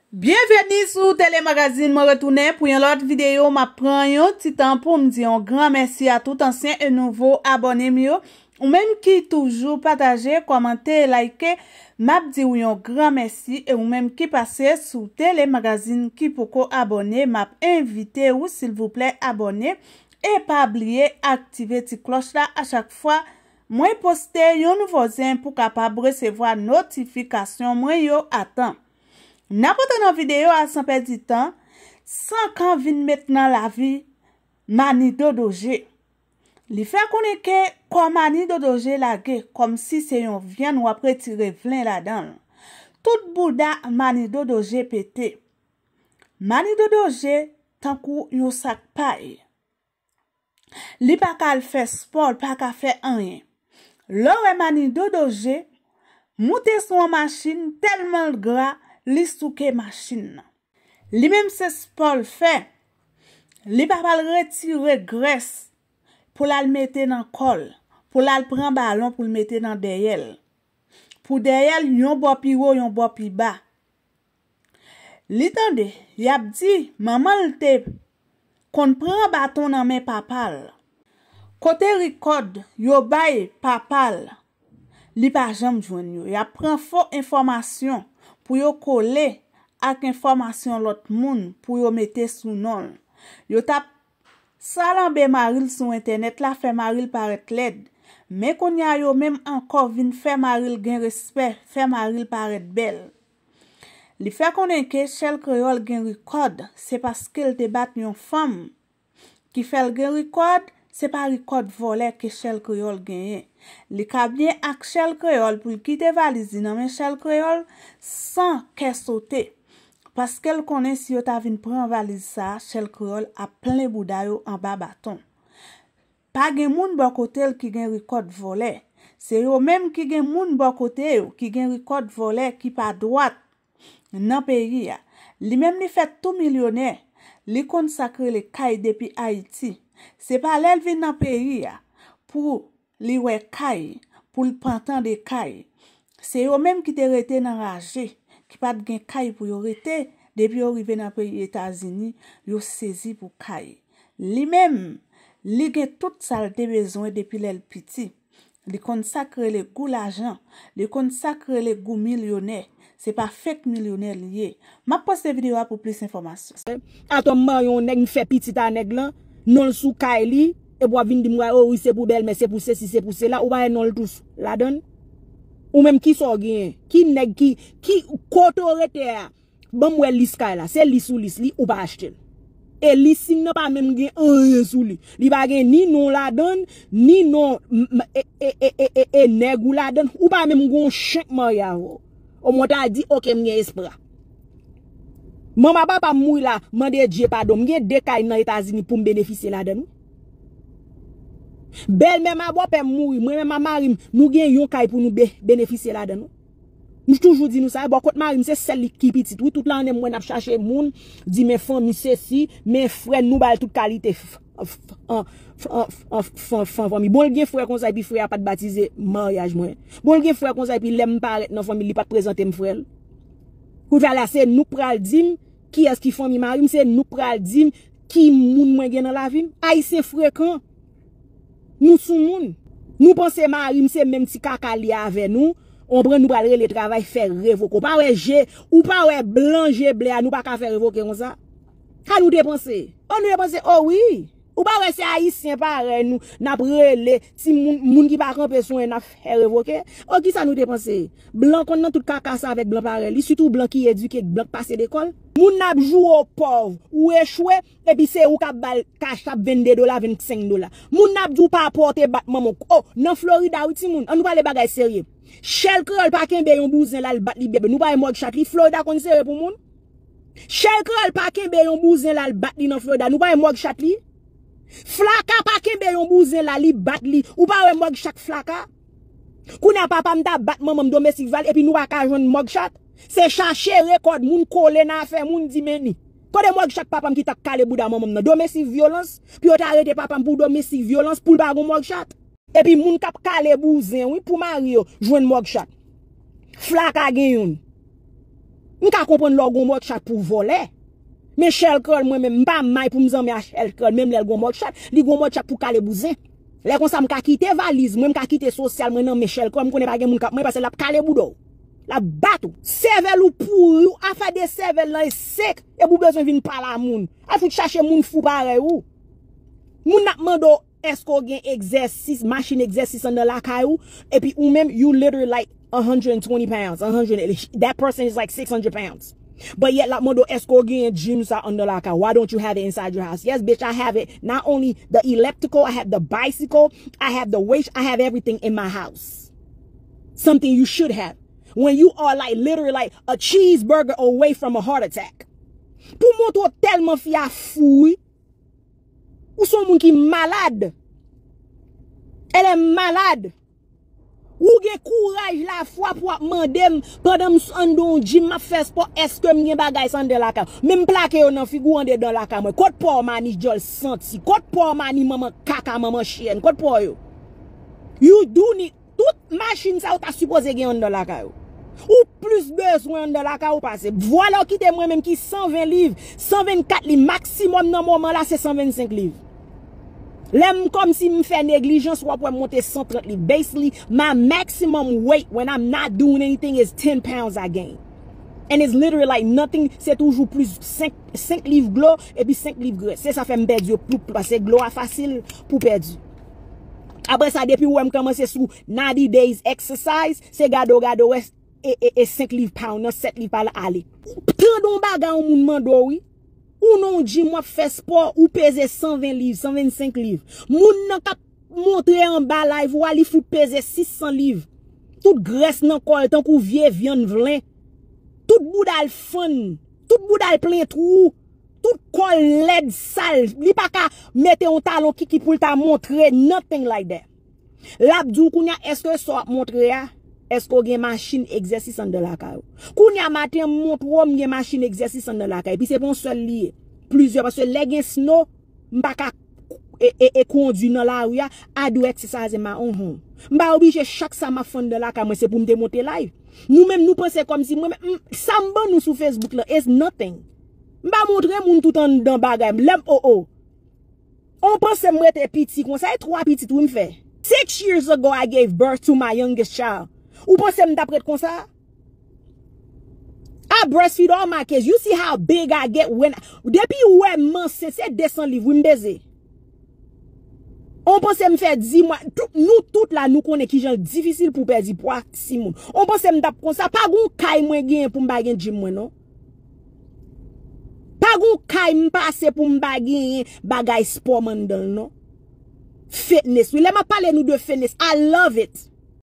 Bienvenue sur Télémagazine, me retourne pour une autre vidéo. Ma prend un petit temps pour me dire un grand merci à tout ancien et nouveau abonné mieux ou même qui toujours partager, commenter, liker. M'a dit oui un grand merci et ou même qui passez sur Télémagazine qui pour abonner, m'a invité ou s'il vous plaît abonner et pas oublier activer la cloche là à chaque fois moi poster un nouveau lien pour capable recevoir notification moi yo attend. N'importe dans vidéo à sans perdre du temps, sans qu'on vienne maintenant la vie, Mani Dodoje. Li fait connaître que comme Mani Dodoje la comme si c'est un viande ou après tirer vlin là-dedans. Tout Bouddha Mani Dodoje pété. Mani Dodoje tant kou yon sac paille. Li pa ka faire sport, pa ka faire rien. L'ore Mani Dodoje monte son machine tellement gras li souke machine. Li même se sport fait. Li pa pal retirer graisse pour la mettre dans col, pour la prendre ballon pour le mettre dans derrière. Pour derrière yon bo pi haut, yon bo pi bas. Li tande, y ap di maman te kon prend bâton dans main papal. Côté record yo bay papal. Li pa jam jouen yo. Y ap prend faux information pour yo coller ak information l'autre moun pour yo mette sous nom. Yo tap salambe maril sur internet la fait maril paraître laide. Mais qu'on y a yo même encore vin fait maril gen respect, fait maril paraître belle. Li fait konnen que Shell Creole gen record, c'est parce qu'elle te bat yon femme qui fait gen record, c'est pas record volé que Shell Creole gen. Li ka bien ak Shell Creole pour quitter valise nan men Shell Creole sans qu'elle saute. Parce qu'elle connaît si yo ta vin prend valise ça, Shell Creole a plein bouda yo en bas bâton. Pas gen moun bon côté qui gen record volé. C'est yo même qui gen moun bon côté yo qui gen record volé qui pas droite nan pays ya. Li même li fait tout millionnaire. Li consacre le kay depuis Haïti. C'est pas l'elle vin nan pays ya pour li wè kay, pour le printemps de kay. C'est yo même qui te rete nan rage, qui pas gen kay pour yo rete, depuis yo rive nan pays États-Unis, yo saisi pour kay. Li même, li gen tout ça te besoin depuis l'el petit. Li consacre le goût l'argent, li consacre le goût millionnaire. C'est pas fake millionnaire lié. Ma poste vidéo pour plus d'informations. Atom yon nèg fait petit ta nèg lan, non sou kay li, et bois vin di moi oh oui c'est pour belle mais c'est pour ceci c'est pour cela ou pas non le tous la donne ou même qui so gen qui nèg qui kotorete bon moi lis kay la c'est lis ou lis li ou pas acheter et lis si n'a pas même gen rien sou li pas gen ni non la donne ni non et nèg ou la donne ou pas même gon chèque maria au moins t'a dit OK m'gen esprit maman papa moui la mande Dieu pardon m'gen deux kay dans États-Unis pour me bénéficier la donne. Belle même ma bope mouri, moi même ma mari nous gen yon kay pour nous bénéficier là-dedans. Nous toujours dit nous ça, bon côté mari c'est celle qui petit, oui toute l'année moi n'a chercher moun, dit mes famille ceci, mes frères nous bal toute qualité famille. Bon gen frère comme ça puis frère pas de baptiser mariage moi. Bon gen frère comme ça puis l'aime paraître dans famille, il pas présenter mon frère. Pour faire là c'est nous pral dim qui est-ce qui famille mari, c'est nous pral dim qui moun moi gen dans la vie. Haïtien fréquent. Nous sou moun. Nous pensons mari c'est même si kaka li avec nous, on prend nous aller le travail faire révoquer. Pas ouais ou pas ouais blanc blé nous pas ka faire révoquer comme ça. Ka nous dépenser. On nous dépenser oh oui. Ou pas ouais c'est haïtien pareil nous n'a brûlé si moun qui pas camper son n'a faire révoquer. Oh qui ça nous dépenser. Blanc qu'on nan tout kaka ça avec blanc pareil, surtout blanc qui éduqué, blanc passé d'école. Moun n'a joué au pauvre ou échoué et puis c'est ou ka bal cash tap $22 $25. Moun n'a dou pas porter bat maman. Oh, dans Florida ou ti moun, on nous parle bagay sérieux. Shell Creole pa kenbe yon bouzen la l bat li bébé. Nous pas mog chat li Florida kon sérieux pour moun. Shell Creole pa kenbe yon bouzen la l bat li dans Florida. Nous pas mog chat li. Flaka pa kenbe yon bouzen la li bat li ou pas mog chat flaka. Kounya papa m'ta bat maman domestique val et puis nous pas ka joindre mog chat. C'est chercher record moun kole na fait moun di meni. Kode moi chaque papa qui t'a calé bouda maman nan domestique violence puis on t'a arrêté papa pour domestique violence pour pas gon mog chat. Et puis moun k'ap calé bouzen oui pour Mario joindre mog chat. Flaka gen yon. M'ka comprendre leur gon mot chat pour voler. Mais Shell Curl moi même pas mai pour m'zammer à Shell Curl même les gon mot chat, li gon mot chat pour caler bousin. Les comme ça m'ka quitter valise, moi m'ka quitter social moi nan Shell Curl, m'konne pas gen moun k'ap moi parce que la caler boudou. La batou. Cervelle ou pour ou a fait des cervelle là sec et vous besoin vinn parler à moun. A faut chercher moun fou pareil ou. Moun nak mando est-ce qu'on gen exercice, machine exercice dans la caillou et puis ou même you literally like 120 pounds, 100 that person is like 600 pounds. But yet like mando est-ce qu'on gen gym sa under la caillou. Why don't you have it inside your house? Yes, bitch, I have it. Not only the elliptical, I have the bicycle, I have the weight, I have everything in my house. Something you should have. When you are like literally like a cheeseburger away from a heart attack. Pour montrer tellement fia fou. Ou son moun qui malade. Elle est malade. Ou gen courage la foi pour mandem pendant m'andon gym m'a fait sport est-ce que m'gen bagay san de la ka. Même plaqué yo nan figou ande dans la ka moi. Kote pour mani jol senti. Kote pour mani maman kaka maman chienne. Kote pour yo. You do need toute machine ça ou ta supposé gen dans la ka yo. Ou plus besoin de la ka ou passer. Voilà qui te moi même qui 120 livres, 124 livres maximum dans moment là c'est 125 livres. L'aime comme si me fait négligence ou pour monter 130 livres. Basically, my maximum weight when I'm not doing anything is 10 pounds I gain. And it's literally like nothing, c'est toujours plus 5 livres glos et puis 5 livres graisse. C'est ça fait me perdre plus parce que glos est facile pour perdre. Après ça depuis où me commencer sous 90 days exercise, c'est gado et 5 livres pound, 7 livres par là aller. Tant don baga on moun mando oui. Ou non dit moi fait sport ou peser 120 livres, 125 livres. Moun nan kap montre en bas live ou ali fout peser 600 livres. Tout graisse nan kol tant kou vieux viande vlin. Tout boudal fun, tout boudal plein trou. Tout kol led sale. Li pa ka mette un talon qui pour ta montrer nothing like that. L'abdou kounya est-ce que ça montrer ya? Est-ce qu'on a une machine exercice en de la caille? Kounya matin montre ou une machine exercice en de la caille. Puis c'est pas un seul lié. Plusieurs parce que les gens snow m'pa et conduit dans la rue I do exercise in my own home. M'pa obligé chaque ça m'a fond de la caille c'est pour me démonter live. Nous même nous penser comme si moi ça m'ban nous sur Facebook là is nothing. M'pa montrer moun tout en dans bagay l'em oh. On pense moi être petit comme ça 3 petits tout me fait. 6 years ago I gave birth to my youngest child. Ou pensez m'd'après comme ça? I breastfeed all my kids. You see how big I get when depuis ouais man c'est 200 livres m'baiser. On pense me faire 10 mois nous toutes là nous connaît qui genre difficile pour perdre poids si moun. On pense m'd'ap comme ça pas gon kay moins gain pour m'ba gen gym moi non. Pas gon kay m'passe pour m'ba gen bagay sport mandal non. Fitness. Oui, let me parler nous de fitness. I love it.